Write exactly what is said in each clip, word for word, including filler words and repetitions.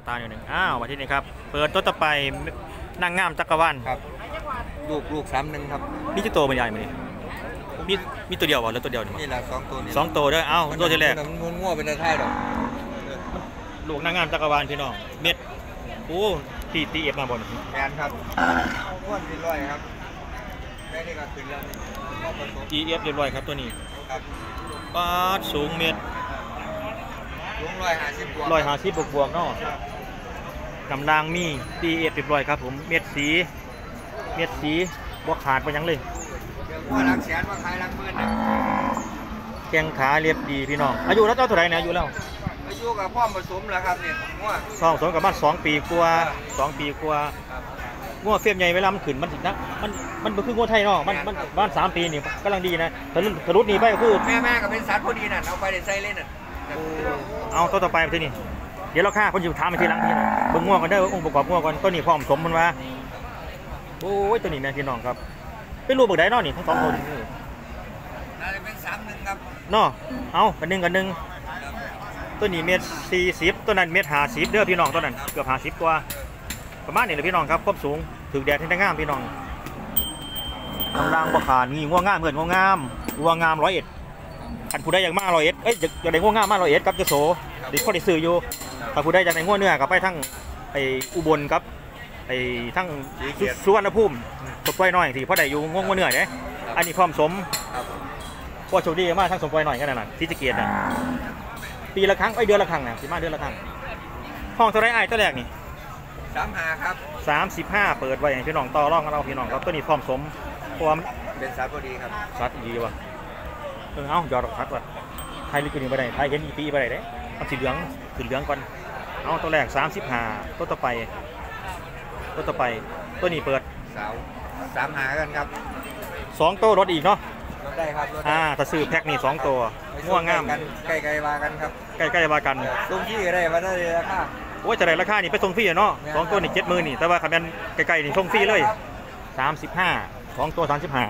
ตาหนึ่งอ้าวมาที่นี่ครับเปิดตัวต่อไปนางงามจักรวาลครับลูกลูกสามหนึ่งครับมีจุดโตเป็นใหญ่ไหมนี่มีมีตัวเดียววะหรือตัวเดียวนี่แหละสองตัวนี้สองตัวด้วยอ้าวตัวที่แรกมันม้วนง้อเป็นท้ายหรอกลูกนางงามจักรวาลพี่น้องเม็ดโอ้ตีตีเอฟมาบนงานครับม้วนเรียบร้อยครับแม่นี่ก็ขึ้นแล้วตีเอฟเรียบร้อยครับตัวนี้ครับปาดสูงเม็ดสูงร้อยห้าสิบบวกร้อยห้าสิบบวกบวกเนาะกำลังมีตีเอฟเรียบร้อยครับผมเม็ดสีเม็ดสีบวกขาดไปยังเลยว่ารักแสนว่าขายรักหมื่นแข้งขาเรียบดีพี่น้องอายุแล้วเจ้าเท่าไหร่เนี่ยอายุแล้วอายุกับพ่อผสมแล้วครับเนี่ยงัวสองสองกับบ้านสองปีกว่าสองปีกว่างัวเฟียมใหญ่เวลามันขึ้นมันนะมันมันเป็นคืองัวไทยเนาะมันมันบ้านสามปีนี่กำลังดีนะทะลุทะลุนี่ไปก็คือแม่แม่กับเป็นสัตว์พอดีน่ะเอาไปเด็ดใส่เล่นน่ะเอาตัวต่อไปที่นี่เดี๋ยวเราฆ่าคนอยู่ถามไปทีหลังทีนะเบิ่งงัวกันได้องค์ประกอบงัวกันตัวนี้พร้อมสมมันว่าโอ้ยตัวนี้แม่พี่น้องครับเป็นรูปบักได้เนาะนี่ทั้งสองตัวนี่น่าจะเป็นสามหนึ่งครับเนาะเอากันหนึ่งกันหนึ่งตัวนี้เมตรสี่สิบตัวนั้นเมตรห้าสิบเด้อพี่น้องตัวนั้นเกือบห้าสิบกว่าประมาณนี้เลยพี่น้องครับควบสูงถือแดดให้ได้งามพี่น้องกำลังบวขานี่ง่วงงามเพื่อนง่วงงามง่วงงามร้อยเอ็ดอันผู้ได้อย่างมากร้อยเอ็ดเอ้ยอยากได้ง่วงงามมากร้อยเอ็ดกับจะโสดิข้อได้ซื้ออยู่ถ้าผู้ได้อยากได้ง่วงเนื้อกับไปทั้งไออุบลครับไอทั้งสุวรรณภูมิสมปล่อยหน่อยสิเพราะได้อยู่ง่วงง่วงเนื้อเนี่ยอันนี้ความสมพอโชคดีมากทั้งสมปล่อยหน่อยกันนั่นที่จะเกียรตินะปีละครั้งไอเดือนละครั้งนะสิมาเดือนละครั้งห้องเท่าไรไอ้ตัวแรกนี่สามห้าครับสามสิบห้าเปิดไว้พี่น้องต่อรองกันเราพี่น้องครับตัวนี้พร้อมสมความเป็นสัตว์พอดีครับสัตว์ดีว่ะเออเอายอดสัตว์ว่ะไทยลิกินไปไหนไทยเห็นอีปีไปไหนเด้เอาสีเหลืองสีเหลืองก่อนเอาตัวแรกสามสิบห้าตัวต่อไปตัวต่อไปตัวนี้เปิดสาวสามห้ากันครับสองตัวรถอีกเนาะรถได้ครับอ่าถ้าซื้อแพ็คนี่สองตัวง่วงงามใกล้ใกล้ๆมากันครับใกล้ใกล้มากันส่งที่ได้มาได้ราคาโอ้ยจะได้ราคานี่ไปส่งฟรีเนาะสองตัวนี่เจ็ดหมื่นนี่แต่ว่าคำนั้นใกล้ๆนี่ส่งฟรีเลยสามสิบห้าสองตัวสามสิบห้า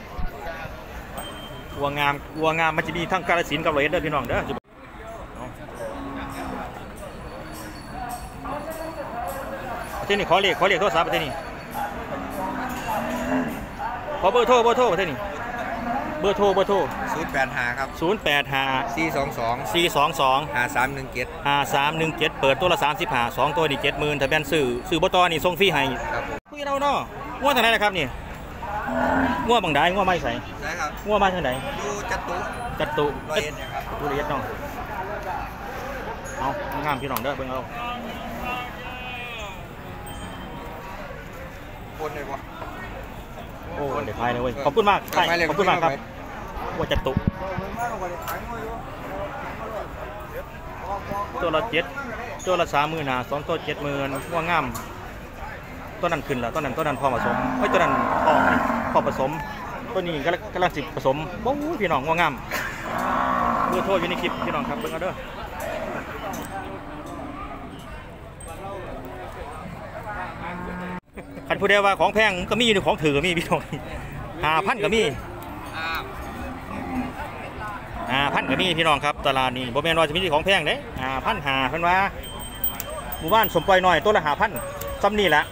วัวงามวัวงามมันจะมีทั้งกาฬสินธุ์กับร้อยเอ็ดเด้อพี่น้องเด้อประเทศนี้ขอเรียกขอเรียกโทรศัพท์ประเทศนี้ขอเบอร์โทรเบอร์โทรประเทศนี้เบอร์โทรเบอร์โทรศูนย์แปดห้าครับศูนย์แปดห้าสี่สองสองสี่สองสองห้าสามหนึ่งเจ็ดห้าสามหนึ่งเจ็ดเปิดตัวละสามสิบห้าสองตัวนี่เจ็ดหมื่นแต่แบนซื้อซื้อบตอนี่ส่งฟรีให้คุยเราเนาะง่วงทางไหนนะครับนี่ง่วงบางได้ง่วงไม่ใส่ง่วงมาทางไหนอยู่จัตุจัตุร้อยเอ็ดนะครับตุเรียดน้องเอางามพี่น้องเด้อเบิ่งเอาคนเลยวะโอ้เดี๋ยวพายเลยเว้ยขอบคุณมากใช่ขอบคุณมากครับว่าจัตุตัวละเจ็ดตัวละสามหมื่นหาสองตัวเจ็ดหมื่นง่วงงามตัวนั้นขึ้นแล้วตัวนั้นตัวนั้นพอผสมไม่ตัวนั้นพอพอผสมตัวนี้ก็กำลังสิผสมโอ้พี่น้องง่วงงามเบอร์โทรอยู่ในคลิปพี่น้องครับเบิ่งเอาเด้อคันผู้ใดว่าของแพงก็มีอยู่ของถือก็มีพี่น้องหาพันก็มีหาพันก็มีพี่น้องครับตลาดนี้บ่แม่นว่าจะมีของแพงเด้หาพันหาเพิ่นว่าหมู่บ้านสมปล่อยหน่อยตัวละหาพันซ้ำนี่แหละ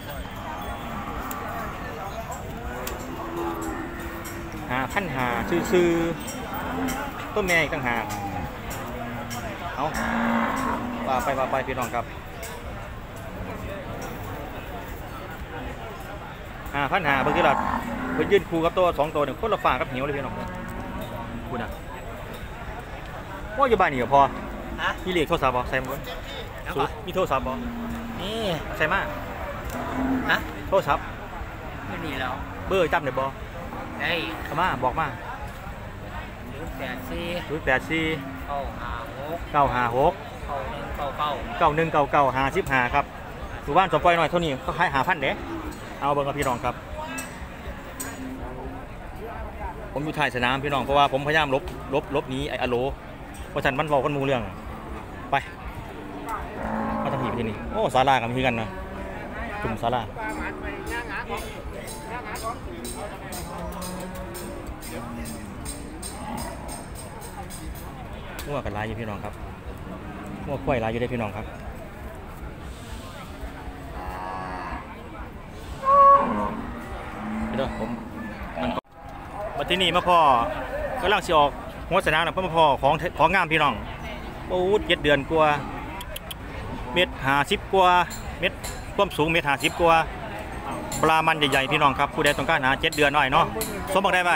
หาพันหาซื้อๆต้นแม่อีกต่างหากเอาว่าไปว่าไปพี่น้องครับหาพันหาเมื่อกี้เราเพิ่งยื่นคูกับตัวสองตัวหนึ่งคนละฝากับเหนียวเลยพี่น้องคุณอ่ะว่าอยู่บ้านนี่พอมีเหล็กโทรศัพท์บอใส่หมดสูมีโทรศัพท์บอนี่ใส่มาฮะโทรศัพท์ไม่มีแล้วเบอร์จำได้บอได้เข้ามาบอกมาศูนย์แปดสี่ศูนย์แปดสี่เก้าห้าหกเก้าห้าหกเก้าหนึ่งเก้าเก้าเก้าหนึ่งเก้าเก้าห้าสิบห้าครับหมู่บ้านสมปล่อยหน่อยเท่านี้ก็ขายหาพันเด้เอาเบิ่งกับพี่น้องครับผมอยู่ท้ายสนามพี่น้องเพราะว่าผมพยายามลบลบลบนี้ไอ้อโลเพราะฉันมันบอกกันมูเรื่องไปมาทำหีบที่นี่โอ้ศาลากับมีกันนะกลุ่มศาลามั่วกันลายอยู่พี่น้องครับมั่วกล้วยลายอยู่ได้พี่น้องครับที่นี่มาพ่อกำลังสิออกหัวสนามนะพ่อมาพ่อของของงามพี่น้องโอ้เจ็ดเดือนกว่าเม็ดห้าสิบกว่าเม็ดความสูงเม็ดห้าสิบกว่าปลามันใหญ่ๆพี่น้องครับผู้ใดต้องการหาเจ็ดเดือนหน่อยเนาะสมบักได้ไหม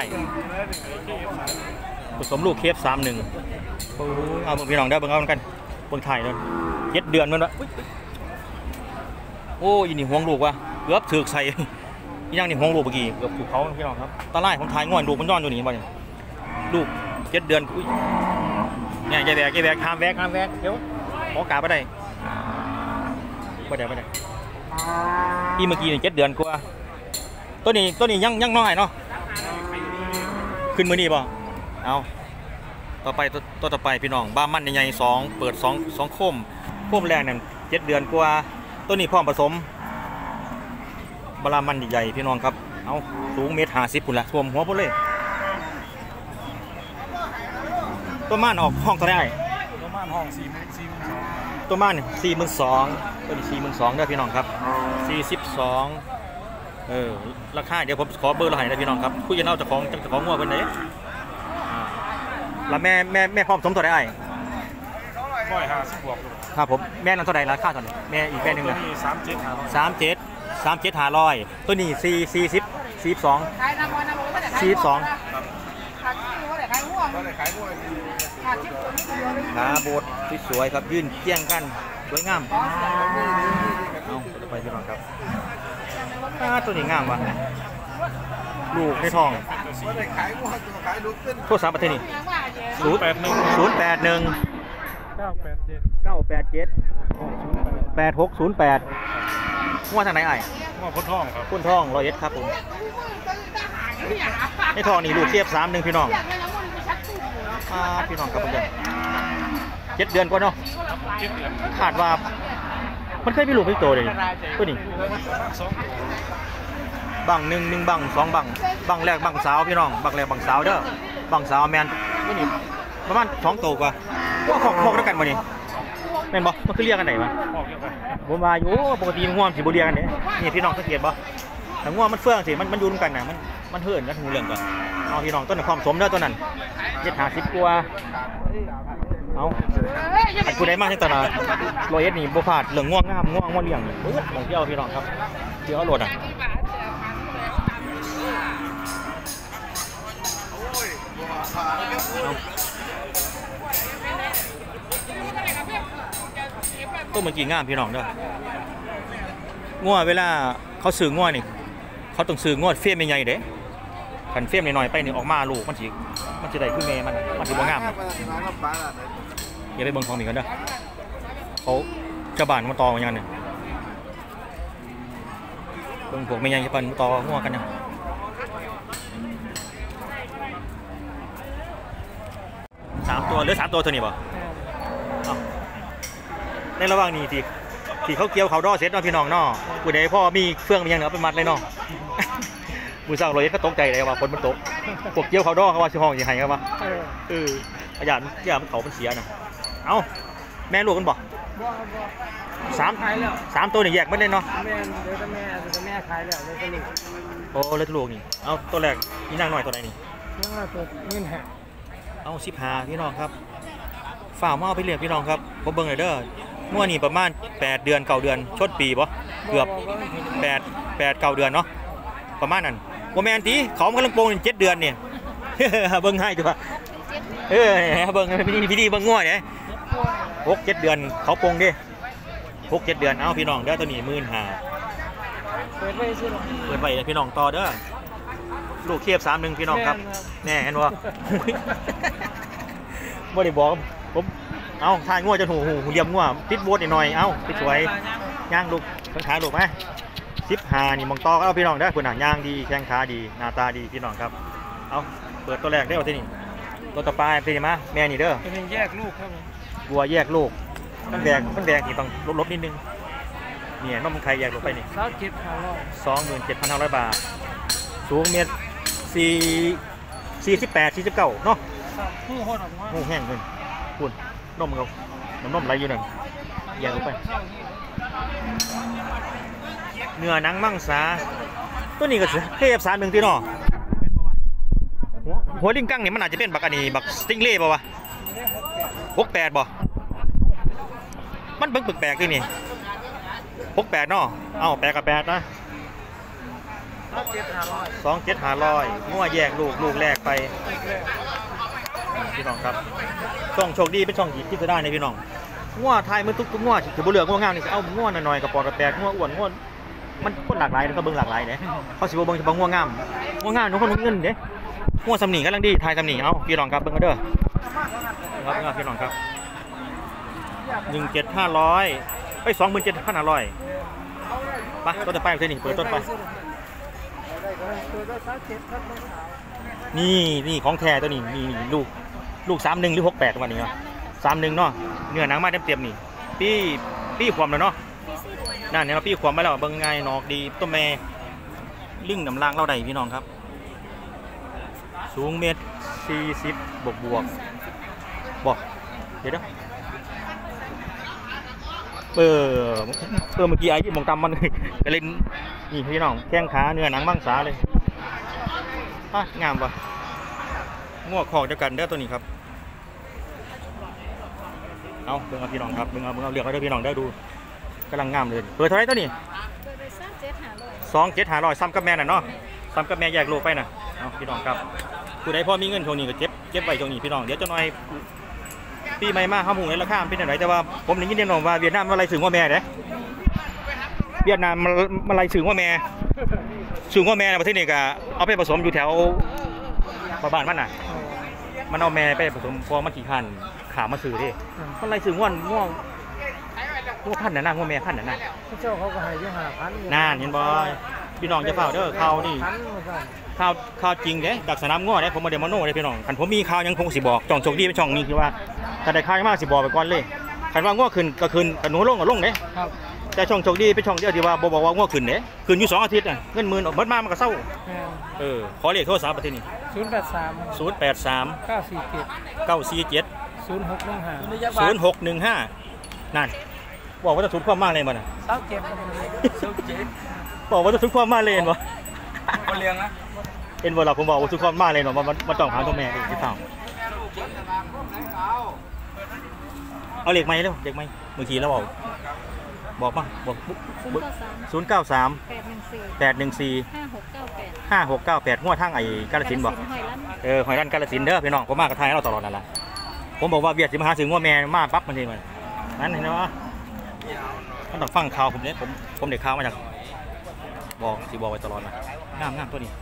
ผสมลูกเคฟสามหนึ่งเอาพี่น้องได้เบิ่งเอากันเบิ่งไทยเลยเจ็ดเดือนมันวะโอ้ยนี่ห่วงลูกว่ะเกือบถือใส่ยังนี่ห่วงลูกเมื่อกี้เกือบถูกเขาพี่น้องครับตาไล่ของไทยง่วนลูกมันย้อนอยู่นี่บ่เนี่ยลูกเจ็ดเดือนอุ้ยเนี่ยยายแบกยายแบกห้ามแบกห้ามแบกเดี๋ยวขอกาไปได้ไปได้ไปได้อีเมื่อกี้นี่เจ็ดเดือนกว่าตัวนี้ตัวนี้ยังยังน้อยเนาะขึ้นมือนี่ป่ะเอาต่อไปตัวตัวต่อไปพี่น้องบ้ามันใหญ่ๆสองเปิดสองสองโคมโคมแรกเนี่ยเจ็ดเดือนกว่าตัวนี้พร้อมผสมบลามันใหญ่ๆพี่น้องครับเอาสูงเมตรห้าสิบปุ่นละท่วมหัวพุ่นเลยตัวม่านออกห้องเท่าไหร่ตัวม่านห้องสี่สี่สองตัวม่านสี่หมื่นสองตัวนี้สี่หมื่นสองเด้อพี่น้องครับสี่สิบสองเออราคาเดี๋ยวผมขอเบอร์เราให้นะพี่น้องครับคุยกันเอาจะของจะของงัวเป็นไหนแล้วแม่แม่แม่พร้อมสมเท่าไหร่ร้อยห้าสิบบวกครับผมแม่นั่นเท่าไหร่ราคาเท่าไหร่แม่อีกแม่หนึ่งเลยสามเจ็ดห้าร้อยสามเจ็ดสามเจ็ดห้าร้อยตัวนี้สี่สี่สิบสี่สองสี่สองขาโบดสวยๆครับยื่นเคียงกันสวยงามเอาไปพี่น้องครับตัวนี้งามวะลูกในท้องโทรศัพท์ประเทศนี้ศูนย์แปดหนึ่งศูนย์แปดหนึ่งเก้าแปดเจ็ดเก้าแปดเจ็ดแปดหกศูนย์แปดว่าทางไหนไอ้ว่าพ้นท้องครับพ้นท้องร้อยเอ็ดครับผมในท้องนี่ลูกเทียบสามหนึ่งพี่น้องพี่น้องครับผมเจ็ดเดือนกว่าเนาะขาดว่ามันเคยมีลูกไม่โตเลยตัวนี้บังหนึ่งหนึ่งบังสองบังบังแรกบังสาวพี่น้องบังแรกบังสาวเด้อบังสาวแมนตัวนี้ประมาณสองโตกว่าว่าของพวกด้วยกันมานี่แมนบอมันคือเรียกกันไหนวะผมมาอยู่ปกติง่วงสีบุเรียกันเนี่ยนี่พี่น้องสังเกตบ่แต่ง่วงมันเฟื่องสิมันมันยุ่งกันนะมันมันเหินกันหูเรื่องกันเอาพี่น้องต้นความสมเด้อตัวนั้นเจ็ดหาสิบกว่าเอาไอ้ผู้ใดมากที่ตลาดโรยเอสนี่บุพาดเหลืองง่วงงามง่วงง่วงเลี้ยงเออของที่เอาพี่น้องครับเดี๋ยวเอาโหลดอ่ะตัวเมื่อกี้งามพี่น้องเด้อง่วงเวลาเขาซื้อง่วงนี่เขาต้องซื้อง่วงเฟี้ยมใหญ่ๆเด้ขันเฟี้ยมหน่อยๆไปนี่ออกมาลูกมันสิมันจะได้ขึ้นเมย์มันมันถือว่างามอย่าไปเบิ่งของมีกันเด้อเขาจะบานมาต่ออย่างนี้เบิ่งพวกไม่ยังจะปั่นต่อหัวกันนะสามตัวหรือสามตัวเท่านี้ป่ะในระหว่างนี้ที่ที่เขาเกี่ยวเขาดอเซ็ตเนาะพี่น้องเนาะผู้ใดพ่อมีเฟื่องมีอย่างเหนือเป็นมัดเลยเนาะมือสร้างรอยก็ตกใจเลยว่าคนมันตกพวกเกี่ยวเขาดอเขาว่าชิห้องยังไงครับวะเออขยันขยันมันเขามันเสียนะเอ้าแม่ลูกกันบอกสามสามตัวนี่แยกไม่ได้เนาะแม่เดี๋ยวจะแม่เดี๋ยวจะแม่ขายแล้วเลยจะลูกโอ้เลยลูกนี่เอาตัวแรกนี่นั่งหน่อยตัวไหนนี่นั่งตัวเงินหักเอาสิบห้าพี่น้องครับฝ่ามาเอาไปเรียกพี่น้องครับผมเบิ่งเลยเด้อเมื่อนี่ประมาณแปดเดือนเก้าเดือนชดปีป่ะเกือบแปดแปดเก้าเดือนเนาะประมาณนั้นโมแมนตีเขากำลังโปงเจ็ดเดือนเนี่ยเบิ่งให้ดูป่ะเออเบิ่งพี่ดีพี่ดีเบิ่งง่อยเนี่ยหกเจ็ดเดือนเขาโปงดิหกเจ็ดเดือนเอาพี่น้องเด้อตัวนี้หมื่นห้าเปิดไว้สิเปิดไว้พี่น้องต่อเด้อลูกเทียบสามหนึ่งพี่น้องครับแน่เห็นวะไม่ได้บอกผมเอาทายง่วจะหูหูเรียมง่วติดโบดหน่อยเอาติดสวยย่างลูกแข้งขาลูกไหมสิบหานี่มองต่อเอาพี่น้องได้คุณหางย่างดีแข้งขาดีหน้าตาดีพี่น้องครับเอาเปิดตัวแรกได้เอาที่นี่ตัวต่อไปเป็นยังไงแม่นี่เด้อเป็นแยกลูกครับผมวัวแยกลูกมันแดงมันแดงนี่ต้องลบๆนิดนึงเนี่ยน้องใครแยกลูกไปนี่สองเจ็ดพันร้อยสองหมื่นเจ็ดพันห้าร้อยบาทสูงเมตรสี่สี่สิบแปดสี่สิบเก้าเนาะหูหดออกมาหูแห้งเลยคุณนมเขาน้ำนมไหลอยู่หนึ่งแยกลงไปเนื้อหนังมังสาตัวนี้ก็เทียบสารหนึ่งที่นอหัวหัวลิงกังนี่มันอาจจะเป็นบักอันนี้บักสติงเล่ป่าวะหกแปดบ่มันเบิ่งแปลกๆด้วยนี่หกแปดเนาะเอ้าแปดกับแปดนะเจ็ดห้าร้อยสองเจ็ดห้าร้อยงัวแยกลูกลูกแรกไปพี่น้องครับช่องโชคดีเป็นช่องหยิบที่จะได้ในพี่น้องงัวไทยมันทุกทุกงัวถือบุเรือกงัวงามนี่เอางัวหน่อยๆกระปอดกระแปดงัวอ้วนงัวมันคนหลากหลายแล้วก็เบิ่งหลากหลายเด้เขาสิบ่เบิ่งเฉพาะงัวงามงัวงามน้องคนมีเงินเด้งัวสำนีกำลังดีไทยสำนีเอาพี่น้องครับเบิ่งกันเด้อครับพี่น้องครับหนึ่งเจ็ดห้าร้อยไอ้สองหมื่นเจ็ดพันห้าร้อยไปต้นไปเท่านี้เปิดต้นไปนี่นี่ของแท้ตัวนี้นี่ลูกลูกสามหนึ่งหรือหกแปดวันนี้เนาะสามหนึ่งเนาะเนื้อหนังมาเต็มเต็มนี่ปี้ปี้ความแล้วเนาะนั่นเนี่ยเราปี้ความมาแล้วเบิ่งง่ายนอกดีต้นแม่ลิงน้ำล่างเราได้พี่น้องครับสูงเมตรสี่สิบบวกบวกบอกเดี๋ยวเด้อเออเออเมื่อกี้ไอ้ที่มองตำมันกระเล่นนี่พี่น้องแข้งขาเนื้อหนังมังสาเลยอ่ะงามปะง้อคอกเดียวกันเด้อตัวนี้ครับเอาเบิ่งเอาพี่น้องครับเบิ่งเอาเบิ่งเอาเลือกเอาเด้อพี่น้องได้ดูกำลังงามเลยเปิดเท่าไรตัวนี้สองเจ็ดหาร้อยซ้ำกับแม่น่ะเนาะซ้ำกับแม่แยกโลไปน่ะเอาพี่น้องครับผู้ใดพอมีเงินช่วงนี้ก็เก็บเก็บไว้ช่วงนี้พี่น้องเดี๋ยวจะหน่อยปีใหม่มาข้าวหมูในราคาเป็นอะไรแต่ว่าผมได้ยินแน่นอนว่าเวียดนามมาไล่สื่อว่าแม่เด้เวียดนามมามาไล่สื่อว่าแม่สื่อว่าแม่ในประเทศนี้ก็เอาไปผสมอยู่แถวบ้านมันน่ะมันเอาแม่ไปผสมพอมากี่คันขามาสื่อดิมันไล่สื่อง่วนง่วงง่วงพันน่ะนะง่วงแม่พันน่ะนะเจ้าเขาก็ให้ยี่ห้าพันนานเห็นบ่พี่น้องจะเฝ้าเด้อข่าวนี่ข่าวข่าวจริงเด้จากสนามง่วงเด้ผมมาเดมโน่เด้พี่น้องคันผมมีข่าวยังคงสิบอกจ่องโชคดีเป็นช่องนี้คือว่าถ้าได้ข่าวมากสิบอกไปก่อนเลยคันว่าง่วงขึ้นก็ขึ้นกันหนูลงก็ลงเด้แต่ช่องโชคดีเป็นช่องเดียวที่ว่าบอกว่าง่วงขึ้นเด้ขึ้นอยู่สองอาทิตย์น่ะเงินหมื่นออกเบิดมามันก็เศร้าเออขอเลขโทรศัพท์ประเทศนี้ศูนย์แปดสามศูนย์แปดสามเก้าสี่เจ็ดเก้าสี่เจ็ดศูนย์หกหนึ่งห้าศูนย์หกหนึ่งห้านั่นบอกว่าจะสุดความมากเลยมันอ่ะเศร้าเจ็บเศร้าเจ็บบอกว่าจะสุดความมากเลยเห็นบ่คนเลี้ยงนะเห็นบ่เราผมบอกว่าสุดความมากเลยเนาะมันมันต้องหาตัวแม่ที่เฝ้าเอาเหล็กไหมเร็วเหล็กไหมเมื่อกี้แล้วบอกบอกป่ะบอกศูนย์เก้าสามแปดหนึ่งสี่ห้าหกเก้าแปดหัวทั้งไอ้กาฬสินธุ์บอกเออหอยรันกาฬสินธุ์เด้อพี่น้องผมมากกับไทยเราตลอดนั่นแหละผมบอกว่าเบียดสิมาหาถึงหัวแม่มาปั๊บมันทีมันนั่นเห็นไหมมันต้องฟังข่าวผมเนี่ยผมผมเด็กข่าวมาจากบอกสิบอกไว้ตลอดนะงามงามตัวนี้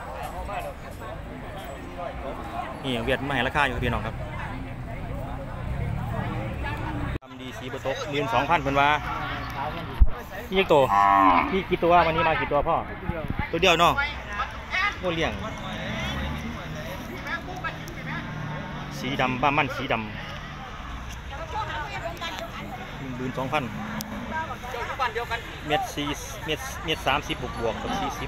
นี่เวียดมาให้ราคาอยู่พี่น้องครับทำดีสีประตกหมื่นสองพันเพิ่นว่าพี่ยี่ตัวพี่กี่ตัววันนี้มากี่ตัวพ่อตัวเดียวเนาะโง่เลี้ยงสีดำบ้ามันสีดำหมื่นสองพันเม็ดสี่เม็ดเม็ดสามสิบบวกบวกกับสี่สิบ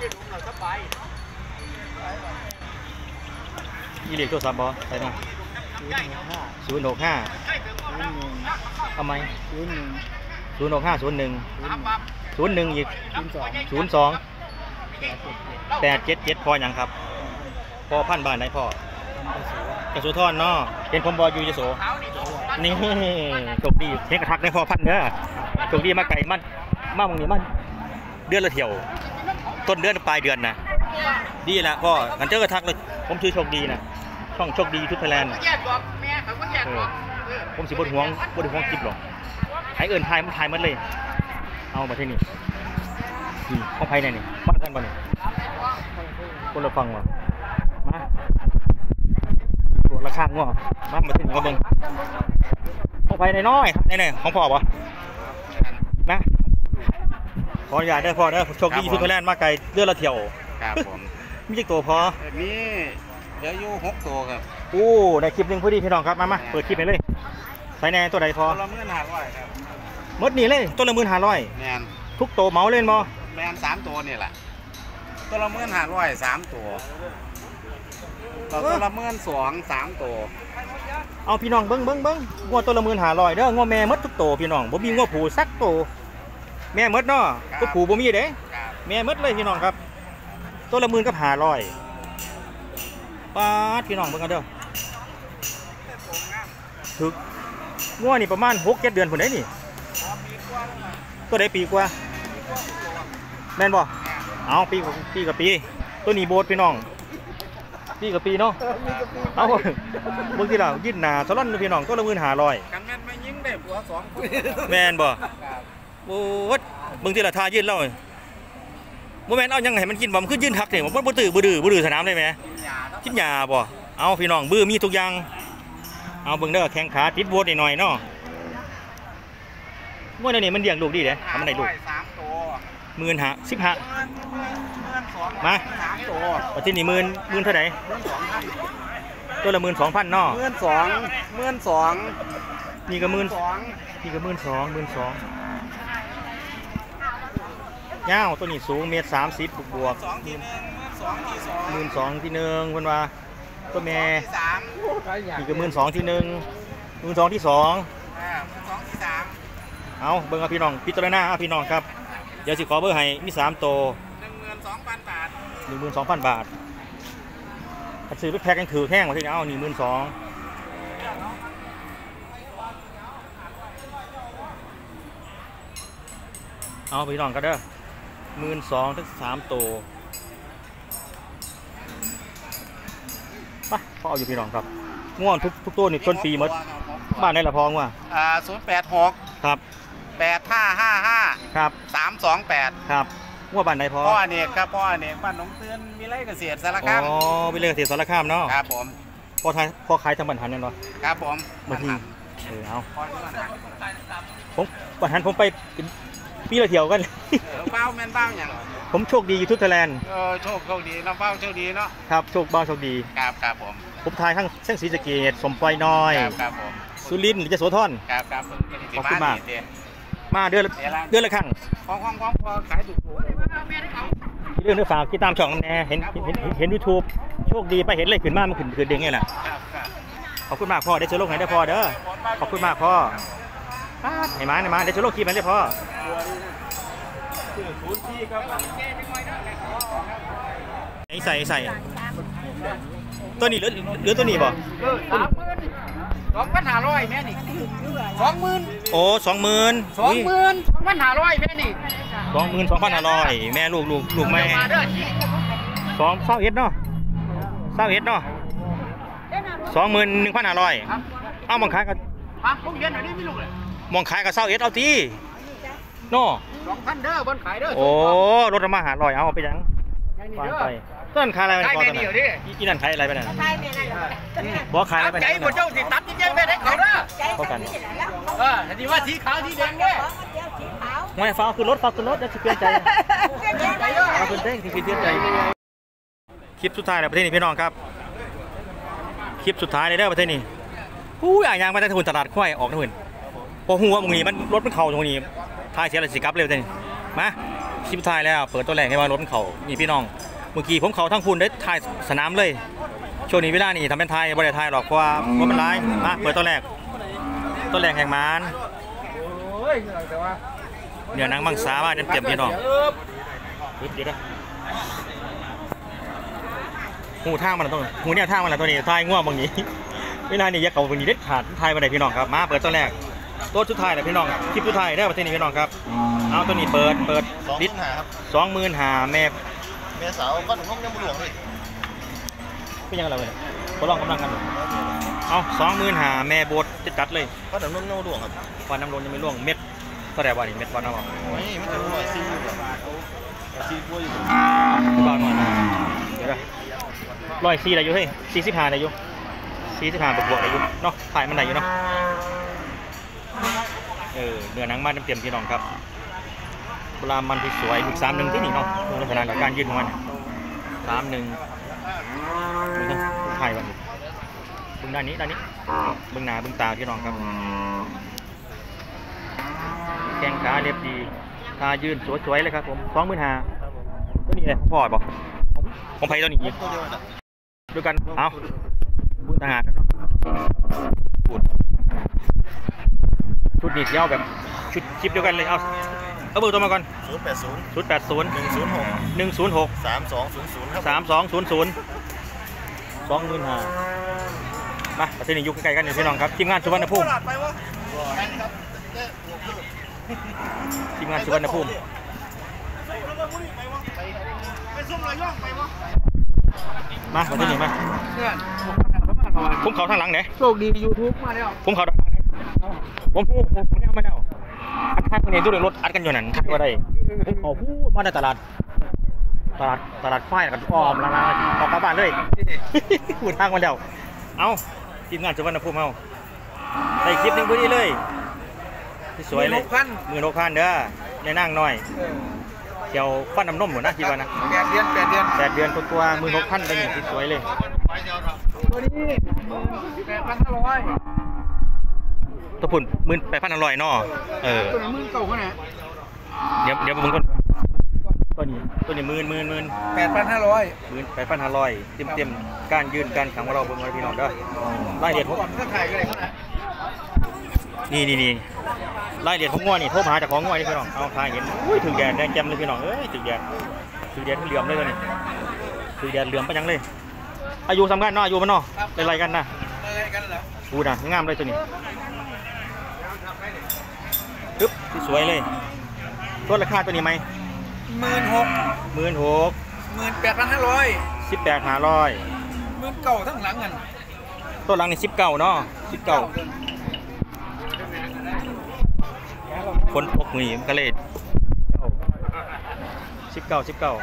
ยี่เหลี่ยมตัวสามบอใช่ไหมศูนย์หกห้าทำไมศูนย์หนึ่งศูนย์หกห้าศูนย์หนึ่งศูนย์หนึ่งอีกศูนย์สองแปดเจ็ดเจ็ดพออย่างครับพอพันบาทไหนพ่อกระสุนทอนเนาะเป็นผมบอยูยโสนี่โชคดีเทคกระทักได้พอพันเด้อโชคดีมาไก่มันมาบางนี้มันเดือนละเที่ยวต้นเดือนปลายเดือนนะดีแหละพ่อกันเจอกระทักเลยผมชื่อโชคดีนะช่องโชคดีทุกไทยแลนด์ผมสิบนห่วงบนห่วงคลิปหรอกไอเอิญไทยมันไทยมันเลยเอามาที่นี่นี่ห้องไพ่ไหนนี่ฟังกันบ่เนี่ยคนละฟังว่ะมาตัวละข้างง้อมามาที่นี่มาเบิ้งห้องไพ่ไหนน้อยไหนไหนของพ่อปะนะขออนุญาตได้พ่อได้โชคดีทุกไทยแลนด์มาไกลเดือนละเที่ยวครับผมมีกี่ตัวพอมีเดี๋ยวอยู่หกตัวครับโอ้ได้คลิปหนึ่งพอดีพี่น้องครับมามาเปิดคลิปไปเลยใส่แน่ตัวใดพอตัวละหมื่นห้าร้อยครับมดนี่เลยตัวละหมื่นห้าร้อยแมนทุกตัวเมาเล่นบ่แมนสามตัวนี่แหละตัวละหมื่นห้าร้อยสามตัวตัวละหมื่นสองสามตัวเอาพี่น้องเบิ้งเบิ้งเบิ้งงัวตัวละหมื่นห้าร้อยเด้องัวแม่มดทุกตัวพี่น้องบ่มีงัวผูสักตัวแม่มดเนาะตัวผูบ่มีเด้แม่มดเลยพี่น้องครับตัวละหมื่นกับห้าร้อยป้าดพี่น้องเบิ่งกันเด้อถึกงัวนี่ประมาณหกเจ็ดเดือนผลได้นี่ตัวได้ปีกว่าแม่นบ่เอาปีกับปีกับปีตัวนี้โบดพี่น้องปีกับปีเนาะเอาเบิ่งที่เรายื่นหนาสลันพี่น้องตัวละหมื่นห้าร้อยกันแม่นไม่ยิงได้ผัวสองคนแม่นบ่โอ้ยเบิ่งที่เราทายื่นแล้วบ่แม่นเอายังไงมันกินบ่มันขึ้นยื่นทักนี่มันบ่ตื้อบ่ดื้อบ่ดื้อสนามได้ไหมกินยาบ่เอาพี่น้องบื้อมีทุกอย่างเอาเบิ่งเด้อแข้งขาติดโบดหน่อยๆเนาะงัวนี่มันเลี้ยงลูกดีเด้ทำมันได้ลูกสามตัวหมื่นห้าสิบห้าเงินสองมาสามตัวปัจจุบันหมื่นหมื่นเท่าไหร่ตัวละหมื่นสองพันเนาะเงินสองเงินสองนี่ก็หมื่นสองนี่ก็หมื่นสองหมื่นสองยาวตัวนี้สูงเมตรสามสิบบวกสองทีหนึ่งสองทีสองหมื่นสองที่หนึ่งเพิ่นว่าตัวแม่ที่สามนี่ก็หมื่นสองที่หนึ่งหมื่นสองที่สองอ่าสองที่สามเอาเบิ่งเอาพี่น้องพิจารณาเอาพี่น้องครับเดี๋ยวสิขอเบอร์ให้มีสามตัวหนึ่งหมื่นสองพันบาทหนึ่งหมื่นสองพันบาทถ้าซื้อไปแพ็คกันถือแห้งมาที่นี่เอาหนึ่งหมื่นสองเอาพี่น้องก็เด้อหมื่นสองทั้งสามตัวไปพอเอาอยู่พี่น้องครับง่วงทุกทุกตัวนี่ต้นปีหมดบ้านไหนละพองว่ะอ่าศูนย์แปดหกครับแปดห้าห้าห้าครับสามสองแปดครับง่วงบ้านไหนพอพ่ออเนกครับพ่ออเนกบ้านหนองเตือนวิไลเกษตรสารอ๋คามอวิเลยเกษตรสารคามเนาะครับผมพอทายพอขายทำบันทันนั่นเนาะครับผมบางทีเออเอาพ่อที่บ้านหันผมบันทันผมไปปีละเที่ยวกันเออเป้าแม่นเป้าอย่างผมโชคดียูทูบไทยแลนด์เออโชคโชคดีน้องเป้าโชคดีเนาะครับโชคบ้าโชคดีครับครับผมผมทายทั้งเส้นศรีสะเกษสมปล่อยน้อยครับครับผมสุรินทร์หรือยโสธรครับครับผมขอบคุณมากเดี๋ยวมาเดือนละเดือนละครั้งของของของพอขายถูกถูกเรื่องเนื้อฝากติดตามช่องน้ำแน่เห็นเห็นเห็นยูทูบโชคดีไปเห็นเลยขึ้นมามันขึ้นขึ้นเด้งไงล่ะครับครับขอบคุณมากพ่อได้เชื้อโรคไหนได้พอเด้อขอบคุณมากพ่อไอ้มาไอ้มาได้เชื้อโรคกี่มันได้พ่อศูนย์ที่ครับไอ้ใส่ไอ้ใส่ตัวนี้หรือหรือตัวนี้บ่สามหมื่นสองพันห้าร้อยแม่นี่สองหมื่นโอ้สองหมื่นสองหมื่นสองพันห้าร้อยแม่นี่สองหมื่นสองพันห้าร้อยแม่ลูกลูกลูกแม่มาเด้อสองเศร้าเอ็ดเนาะเศร้าเอ็ดเนาะสองหมื่นหนึ่งพันห้าร้อยเอามองขายกับฮะพวกเย็นหน่อยนี่ไม่ลูกเลยมองขายกับเศร้าเอ็ดเอาตีเนาะสองพันเด้อบนขายเด้อโอ้รถมาหาร้อยเอาไปยังวางไปต้นขายอะไรไปขายก่อนแม่ต้นเดียวนั้นดิอีนั่นขายอะไรไปนั่นใช่แม่นั่นแหละบอกขายอะไรไปใจนั่นหมดเจ้าสิตัดที่แจ้งแม่ได้เขาเด้อเข้ากันเออที่ว่าสีขาวสีแดงเนี่ยเดี๋ยวสีขาวไม่ฟ้าคือรถฟ้าคือรถเดี๋ยวสิเปลี่ยนใจเอาเป็นเด้งที่เปลี่ยนใจคลิปสุดท้ายในประเทศนี้พี่น้องครับคลิปสุดท้ายในเด้อประเทศนี้หู้อย่างยางมาได้ทุนตลาดควายออกนะเพื่อนพอหัวมึงนี่มันรถมันเข่าตรงนี้ทายเสียอะไรสิกลับเร็วจังมาคลิปสุดท้ายแล้วเปิดตัวแรกให้ว่ารถมันเข่านี่พี่น้องเมื่อกี้ผมเข่าทั้งคุณได้ถ่ายสนามเลยช่วงนี้เวลานี่ทำเป็นไทยบริษัทไทยหรอกเพราะว่ามันร้ายมาเปิดตัวแรกตัวแรกแห่งมานโอ้ยแต่ว่าเนื้อหนังมังสามาเต็มเต็มพี่น้องปึ๊บเดี๋ยวนะหูทางมันต้องหูเนี่ยทางมันละตัวนี้ทายง่วงบางนี้เวลานี่ยักษ์เก่าบางนี้เด็ดขาดทายมาไหนพี่น้องครับมาเปิดตัวแรกตัวสุดท้ายเลยพี่น้องคลิปสุดท้ายได้ประเทศนี้พี่น้องครับเอาตัวนี้เปิดเปิดสองหดิมื่นห้าครับสองหมื่นหาแม่เมียสาวบ้านหนองน้ำหลวงเลยเป็นยังไงเราเนี่ยทดลองกำลังกันเอาสองหมื่นหาแม่โบดจะจัดเลยบ้านหนองน้ำหลวงครับฟันน้ำร้อนยังไม่ร่วงเม็ดก็แต่ว่านี่เม็ดฟันน้ำร้อนโอ้ยมันจะรวยซีอยู่แบบซีกล้วยอยู่บ้านหน่อยเดี๋ยวนะร้อยสี่อะไรอยู่เฮ้ยสี่สิบห้าอะไรอยู่สี่สิบห้าบวกบวกอะไรอยู่เนาะถ่ายมันไหนอยู่เนาะเออเนื้อหนังมาเต็มๆพี่น้องครับเวลามันที่สวยอีกสามหนึ่งที่นี่เนาะลักษณะการยืนของมันสามหนึ่งดูนะถ่ายวันบึงด้านนี้ด้านนี้บึงหน้าบึงตาพี่น้องครับแข้งขาเรียบดีตายืนสวยๆเลยครับผมสองหมื่นห้าตัวนี้เลยพอดบอกของไผ่ตัวนี้อีกตัวเดียวนะดูกันเอาบุญทหารกันเนาะบุญชุดนี้เที่ยวแบบชุดคลิปเดียวกันเลยเอาเอาเบอร์ตัวมาก่อนศูนย์แปดศูนย์ศูนย์แปดศูนย์หนึ่งศูนย์หกหนึ่งศูนย์หกสามสองศูนย์ศูนย์ครับสามสองศูนย์ศูนย์สองหมื่นห้ามาประเทศนี้อยู่ใกล้ๆกันอยู่พี่น้องครับทีมงานสุวรรณภูมิทีมงานสุวรรณภูมิมาประเทศนี้มาเนี่ยผมเขาทางหลังไหนโชคดียูทูบมาแล้วผมเขาทางหลังไหนผมพูดผมไม่เอามาแล้วอัดทางคนนี้ดูเลยรถอัดกันอยู่นั่นว่าได้ผมเขาพูดมาในตลาดตลาดตลาดฝ้ายกันอ้อมลางๆออกกลับบ้านเลยพูดทางมาแล้วเอาทีมงานสุวรรณภูมิเอาได้คลิปหนึ่งพอดีเลยสวยเลยมือโนพันเด้อในนั่งหน่อยเขียวฟันน้ำนมหมดนะคิดว่านะแปดเดือนแปดเดือนแปดเดือนตัวมือโนพันเป็นอย่างที่สวยเลยตัวนี้แปดพันห้าร้อยตัวพุ่นหมื่นแปดพันอร่อยเนาะเออตัวนี้มึงเก่าขนาดเดี๋ยวเดี๋ยวมึงก่อนตัวนี้ตัวนี้หมื่นหมื่นหมื่นแปดพันห้าร้อยหมื่นแปดพันห้าร้อยเต็มเต็มการยืนการขังของเราเบิ่งไว้พี่น้องเด้อรายละเอียดผมก่อนก็ขายกันเลยขนาดนี่นี่นี่รายละเอียดของงัวนี่โทรหาจากของงัวนี่พี่น้องเอาทายเห็นอุ้ยถึงแดดแดงแจ่มเลยพี่น้องเอ้ยถึงแดดถึงแดดเหลื่อมเลยตัวนี้ถึงแดดเหลื่อมไปยังเลยอายุสำคัญเนาะอายุมันเนาะอะไรกันนะอะไรกันเหรอดูนะงามเลยตัวนี้ปึ๊บสวยเลยตัวราคาตัวนี้ไหมหมื่นหกหมื่นหกหมื่นแปดพันห้าร้อยสิบแปดห้าร้อยหมื่นเก่าทั้งหลังกันตัวหลังนี่สิบเก้าเนาะสิบเก้าคนตกมือนี่มันก็เลยสิบเก้าสิบเก้า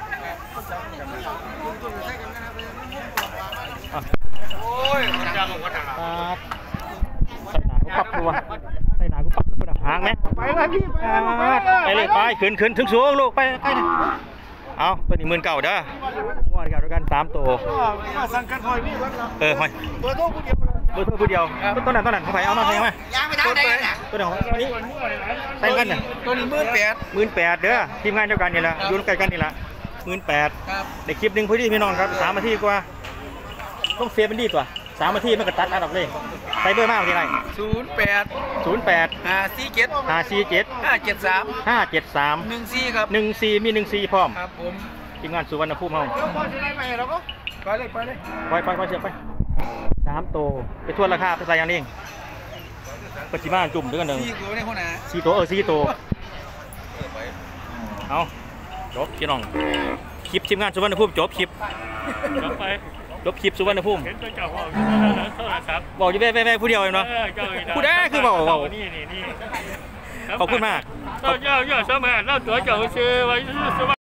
โอ้ยมันจังหวัดอะไรใส่หนากูปักตัวใส่หนากูปักตัวหางไหมไปเลยพี่ไปไปเลยไปขึ้นขึ้นถึงสูงลูกไปไปเลยเอาตัวนี้หมื่นเก่าเด้อว่าเดียวกันสามตัวมาสั่งกันหอยพี่เออหอยเบอร์โทรผู้เดียวเบอร์โทรผู้เดียวต้นนั้นต้นนั้นเขาไปเอามาใส่ไหมยังไม่ได้เลยนะตัวไหนของตัวนี้ใส่กันเนี่ยตัวนี้หมื่นแปดหมื่นแปดเด้อทีมงานเดียวกันนี่แหละอยู่ใกล้กันนี่แหละหมื่นแปดครับในคลิปหนึ่งพอดีพี่น้องครับสามนาทีกว่าต้องเซฟเป็นดีตัวสามนาทีมันก็ตัดอันดับเลยใส่เบอร์มากที่ไหนศูนย์แปดศูนย์แปดห้าสี่เจ็ดห้าสี่เจ็ดห้าเจ็ดสามห้าเจ็ดสามหนึ่งสี่ครับหนึ่งสี่มีหนึ่งสี่พร้อมครับผมทีมงานสุวรรณภูมิเฮาเดี๋ยวพอจะได้ไปเราก็ไปเลยไปเลยไปไปไปเสียไปสามโตไปทวนราคาไปใส่อย่างนี้ปัจจิมาจุ่มด้วยกันหนึ่งสี่ตัวในคนไหนสี่ตัวเออสี่ตัวเอาจบพี่น้องคลิปทีมงานสุวรรณภูมิจบคลิปจบไปจบคลิปสุวรรณภูมิเห็นตัวเจ้าของโทรศัพท์บอกอยู่แว่ๆผู้เดียวเองเอเนาะอเจ้าอีกผู้ใดคือเว้าเว้านี่นี่นี่ขอบคุณมากเจ้าเจ้าเจ้าสมัยเราตัวเจ้าซื้อไว้ซื้อ